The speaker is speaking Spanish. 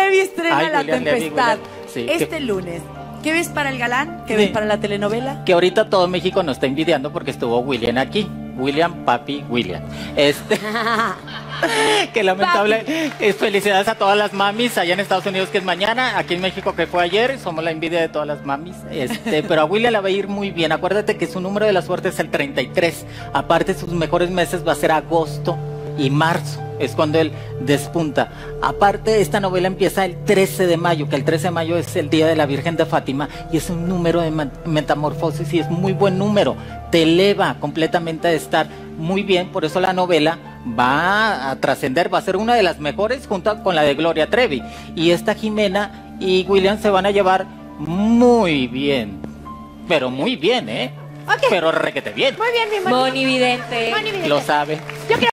Levy estrena Ay, La William Levy, Tempestad sí, este lunes. ¿Qué ves para el galán? ¿Qué ves para la telenovela? Que ahorita todo México nos está envidiando porque estuvo William aquí. William, papi, William. Que lamentable. Felicidades a todas las mamis allá en Estados Unidos, que es mañana. Aquí en México, que fue ayer. Somos la envidia de todas las mamis. Pero a William la va a ir muy bien. Acuérdate que su número de la suerte es el 33. Aparte, sus mejores meses va a ser agosto y marzo. Es cuando él despunta. Aparte, esta novela empieza el 13 de mayo, que el 13 de mayo es el Día de la Virgen de Fátima, y es un número de metamorfosis, y es muy buen número. Te eleva completamente a estar muy bien, por eso la novela va a trascender, va a ser una de las mejores junto con la de Gloria Trevi. Y esta Jimena y William se van a llevar muy bien. Pero muy bien, ¿eh? Okay. Pero requete bien. Muy bien, mi Moni. Moni Vidente. Moni Vidente. Lo sabe. Yo quiero